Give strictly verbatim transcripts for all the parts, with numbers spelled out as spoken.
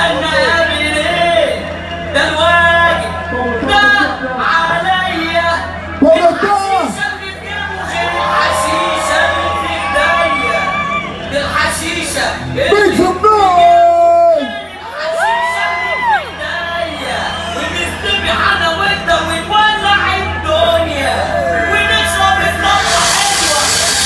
استنى اعمل ايه؟ ده الواجب ده عليا. الحشيشه اللي في جيبه غير الحشيشه اللي في ايديا. الحشيشه اللي في ايديا ونستبح انا وانت ونولع الدنيا ونشرب الطاقه حلوه.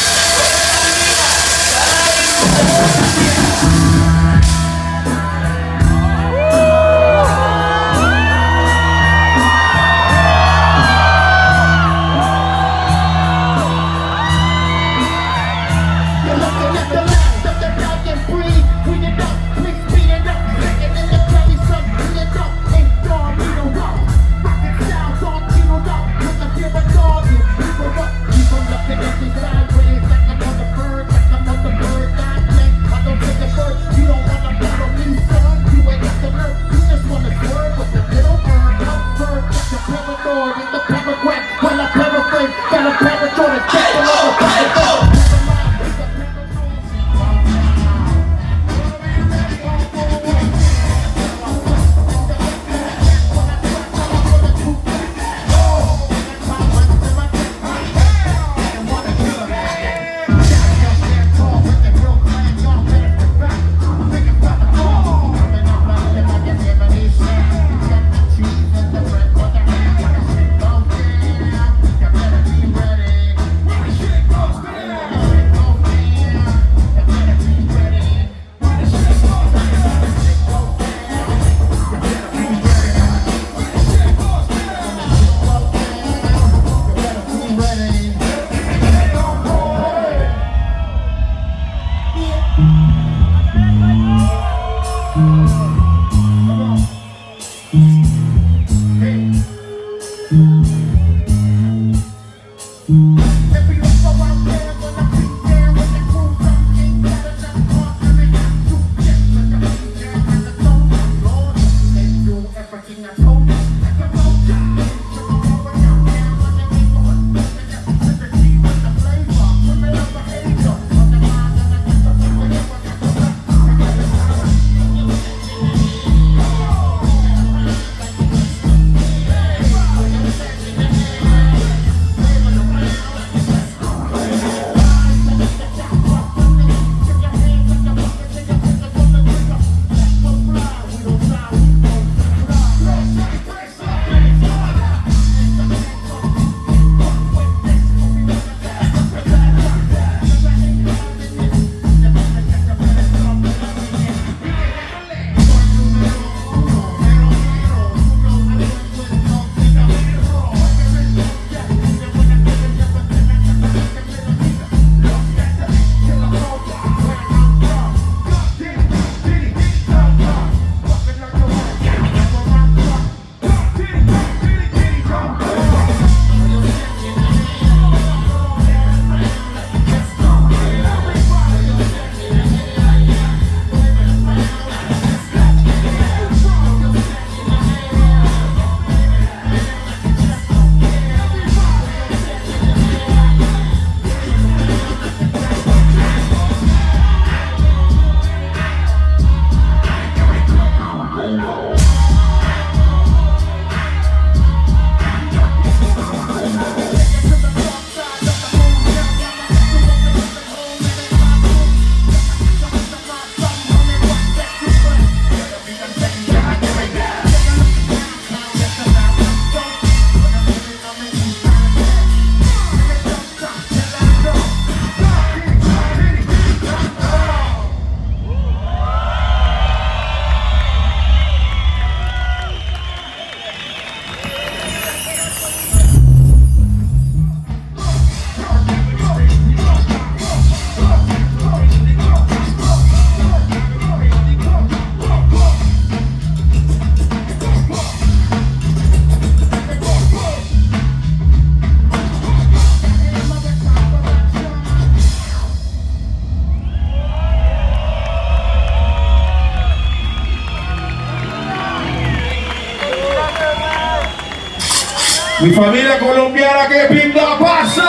Mi familia colombiana, ¿qué pinta pasa?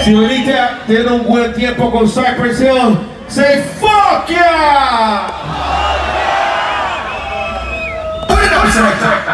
Ciudadita tiene un buen tiempo con Cypress Hill. Say fuck yeah! Put it up, selector.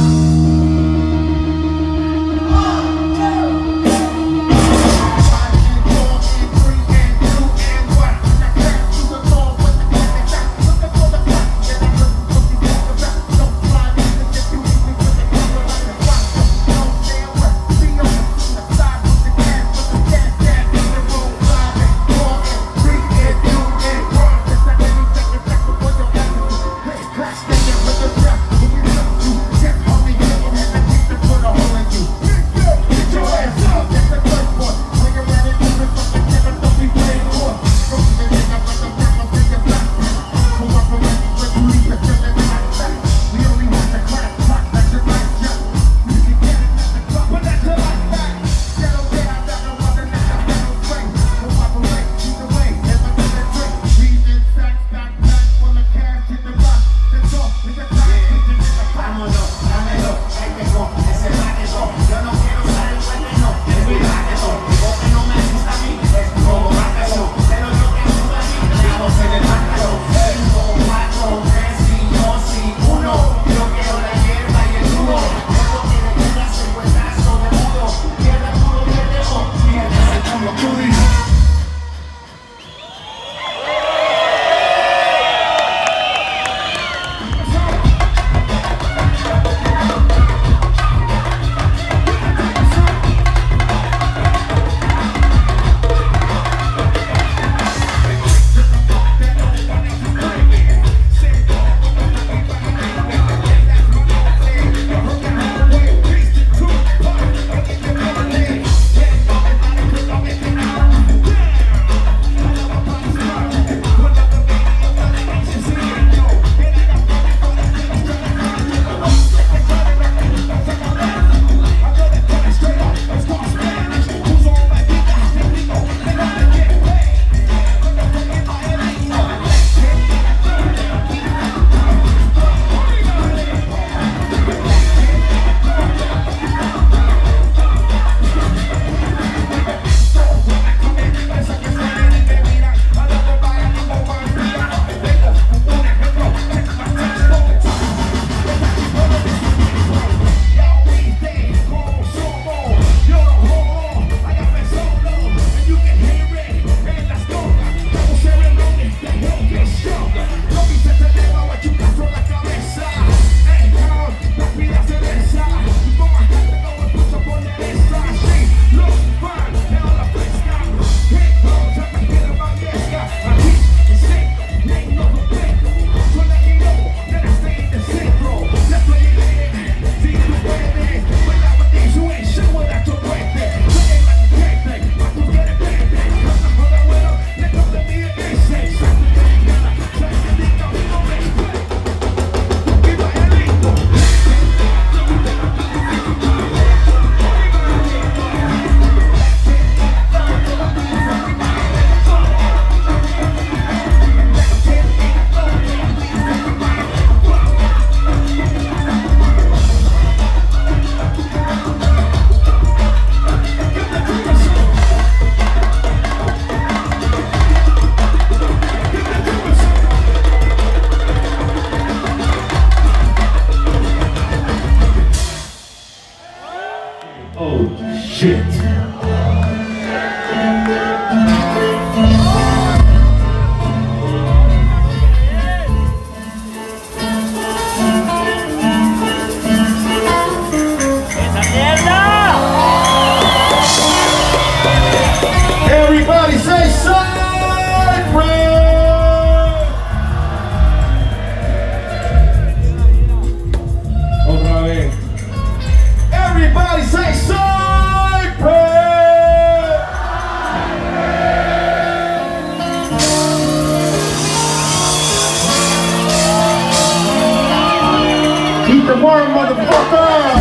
Shit. Everybody say Cypress! Otra vez. Everybody say Cypress! Keep the warm, motherfucker!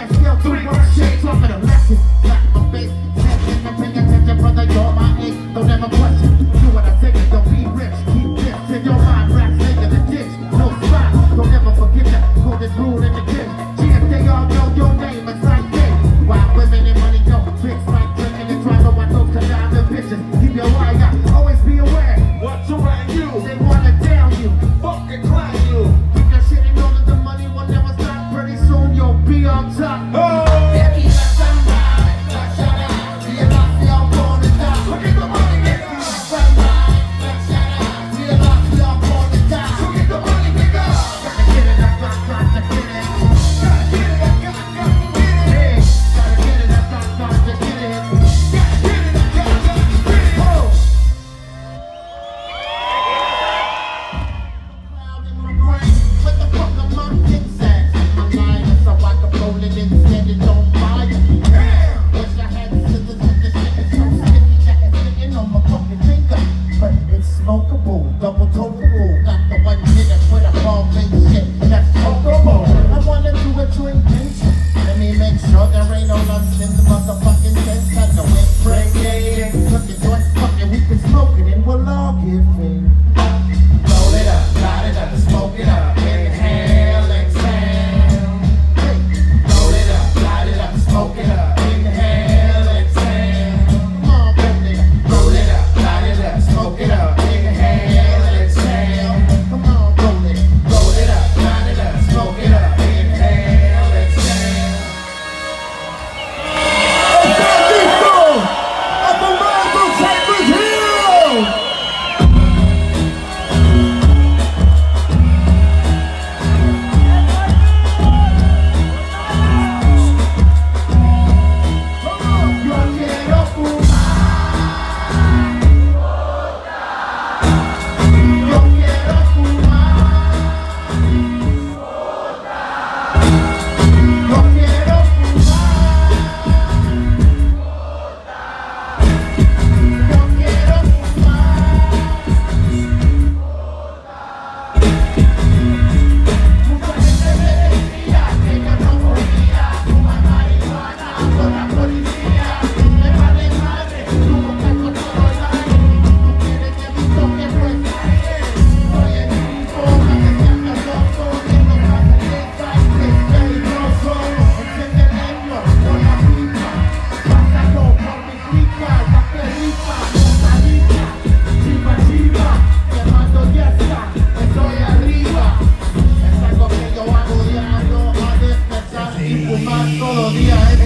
fast, still three words, shit, talking a lesson. Slap my face, attention, and pay attention, brother, you're my age. Don't ever question, do what I say, don't be rich. Keep this in your mind, rats nigga the ditch. No spot, don't ever forget that golden rule in the kitchen. G F, they all know your name, it's like this. While women and money go, bitch like drinking and trying to watch those conniving bitches. Keep your eye out, always be aware. What's around you? They wanna down you, Fucking climb you. keep your shit in order, the money will never stop. Pretty soon you'll be on top. Oh! Double total, got the one minute with a bomb and shit. That's total. I wanna do a joint venture. Let me make sure there ain't no nonsense, motherfucking sense. I know it's breaking. Cooking joint, fucking, we can smoke it and we'll all give in. Roll it up, light it up, smoke it up, inhale, exhale. Hey. Roll it up, light it up, smoke it up, inhale, exhale. Come on, roll it up, roll it up, light it up, smoke it up. Todo día